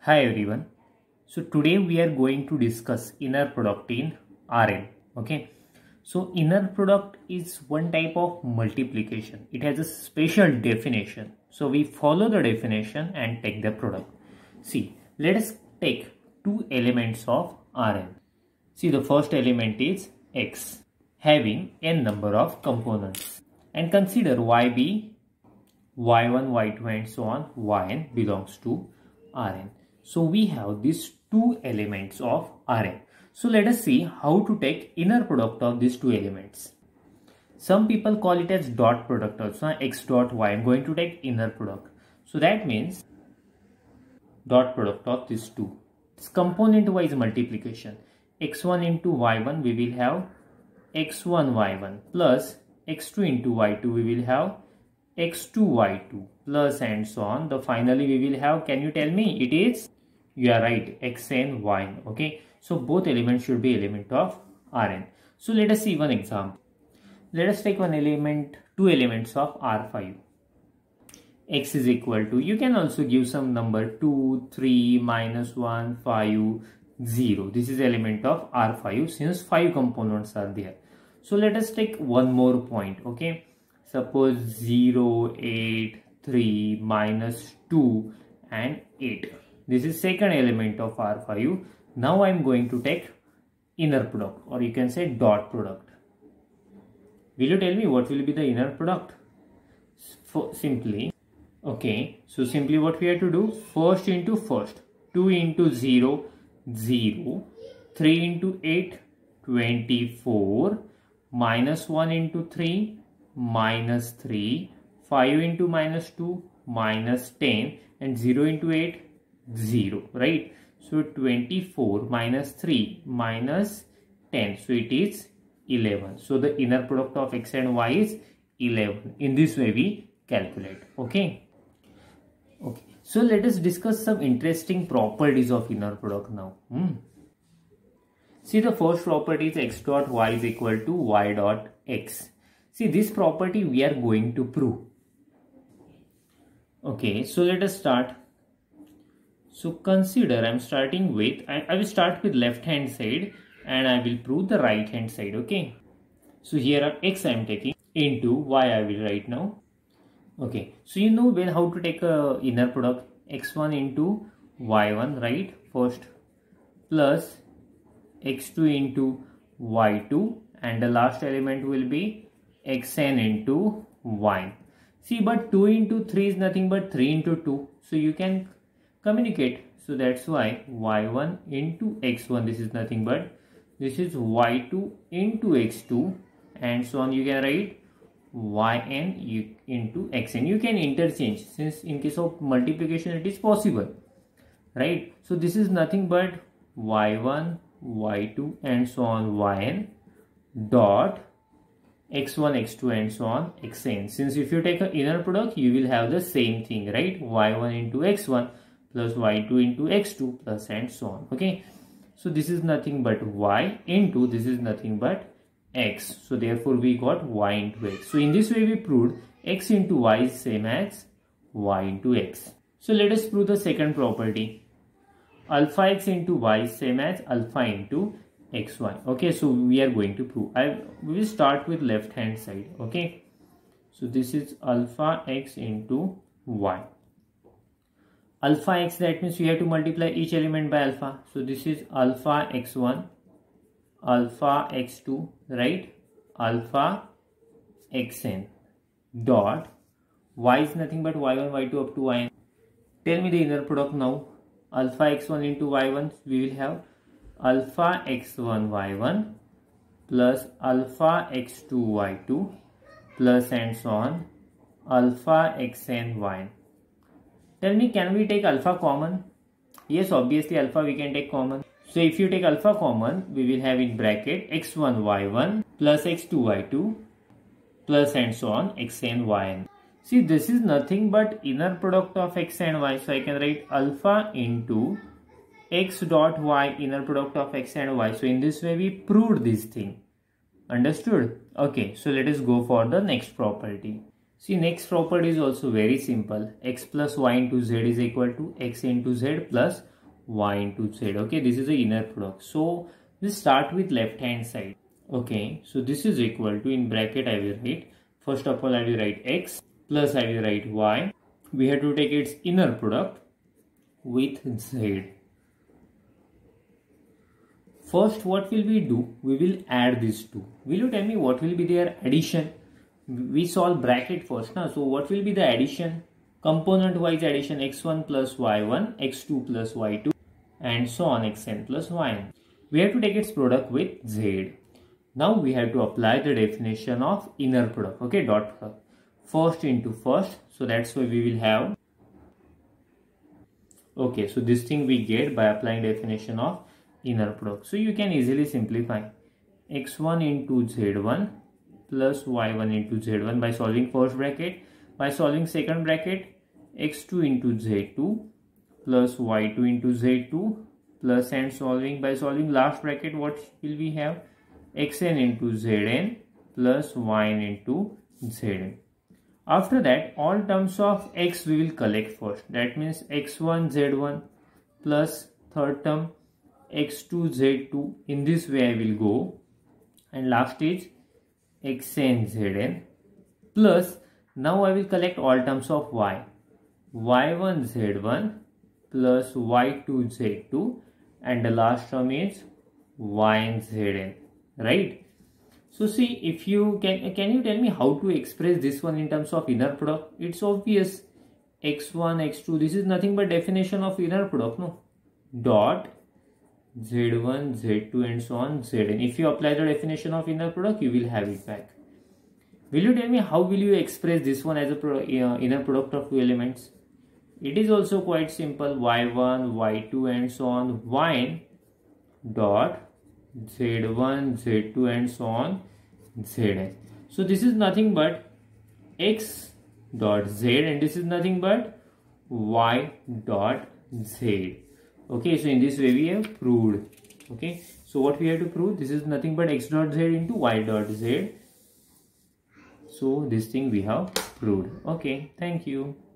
Hi everyone. So today we are going to discuss inner product in Rn. Okay. So inner product is one type of multiplication. It has a special definition. So we follow the definition and take the product. See, let us take two elements of Rn. See, the first element is x having n number of components, and consider yb, y1, y2 and so on, yn belongs to Rn. So we have these two elements of Rn. So let us see how to take inner product of these two elements. Some people call it as dot product also, x dot y. I am going to take inner product. So that means dot product of these two. It's component wise multiplication. x1 into y1 we will have x1 y1 plus x2 into y2 we will have x2 y2 plus and so on. The finally we will have, can you tell me, it is, you are right, xn yn. Okay, so both elements should be element of Rn. So let us see one example. Let us take one element, two elements of R5. X is equal to, you can also give some number 2, 3, minus 1, 5, 0. This is element of R5 since 5 components are there. So let us take one more point. Okay, suppose 0, 8, 3, minus 2 and 8. This is second element of R5. Now I am going to take inner product, or you can say dot product. Will you tell me what will be the inner product? Simply, okay, so simply what we have to do, first into first, 2 into 0, 0, 3 into 8, 24, minus 1 into 3, minus 3, 5 into minus 2, minus 10, and 0 into 8, 0, right? So 24 minus 3 minus 10, so it is 11. So the inner product of x and y is 11. In this way we calculate. Okay. So let us discuss some interesting properties of inner product now. See, the first property is x dot y is equal to y dot x. See, this property we are going to prove. Okay, so let us start. So consider, I am starting with, I will start with left hand side and I will prove the right hand side. Okay, so here are x I am taking into y I will write now. Okay, so you know well how to take a inner product, x1 into y1, right, first, plus x2 into y2, and the last element will be xn into y. See, but 2 into 3 is nothing but 3 into 2, so you can communicate. So that's why y1 into x1, this is nothing but, this is y2 into x2 and so on. You can write yn into xn. You can interchange since in case of multiplication it is possible, right? So this is nothing but y1, y2 and so on yn dot x1, x2 and so on xn. Since if you take an inner product you will have the same thing, right? y1 into x1 plus y2 into x2 plus and so on. Okay, so this is nothing but y into, this is nothing but x. So therefore we got y into x. So in this way we proved x into y is same as y into x. So let us prove the second property. Alpha x into y is same as alpha into xy. Okay, so we are going to prove. We will start with left hand side. Okay, so this is alpha x into y. Alpha x, that means we have to multiply each element by alpha. So this is alpha x1, alpha x2, right, alpha xn dot y is nothing but y1, y2 up to yn. Tell me the inner product now. Alpha x1 into y1, we will have alpha x1 y1 plus alpha x2 y2 plus and so on alpha xn yn. Tell me, can we take alpha common? Yes, obviously alpha we can take common. So if you take alpha common, we will have in bracket x1 y1 plus x2 y2 plus and so on xn yn. See, this is nothing but inner product of x and y. So I can write alpha into x dot y, inner product of x and y. So in this way we proved this thing. Understood? Okay, so let us go for the next property. See, next property is also very simple. X plus y into z is equal to x into z plus y into z. Okay, this is the inner product. So we start with left hand side. Okay, so this is equal to, in bracket I will write, first of all I will write x plus I will write y. We have to take its inner product with z. First, what will we do? We will add these two. Will you tell me what will be their addition? We solve bracket first now. So what will be the addition? Component wise addition, x1 plus y1, x2 plus y2, and so on, xn plus yn. We have to take its product with z. Now we have to apply the definition of inner product. Okay, dot product. First into first. So that's why we will have. Okay, so this thing we get by applying definition of inner product. So you can easily simplify x1 into z1 plus y1 into z1 by solving first bracket. By solving second bracket, x2 into z2 plus y2 into z2 plus, and solving by solving last bracket, what will we have? Xn into zn plus yn into zn. After that, all terms of x we will collect first. That means x1 z1 plus third term x2 z2. In this way I will go, and last is xn zn plus, now I will collect all terms of y, y1 z1 plus y2 z2, and the last term is yn zn, right? So see, if you can you tell me how to express this one in terms of inner product? It's obvious, x1 x2, this is nothing but definition of inner product, no? Dot z1 z2 and so on zn. If you apply the definition of inner product, you will have it back. Will you tell me how will you express this one as a inner product of two elements? It is also quite simple, y1 y2 and so on yn dot z1 z2 and so on zn. So this is nothing but x dot z, and this is nothing but y dot z. Okay, so in this way we have proved. Okay, so what we have to prove? This is nothing but x dot z into y dot z. So this thing we have proved. Okay, thank you.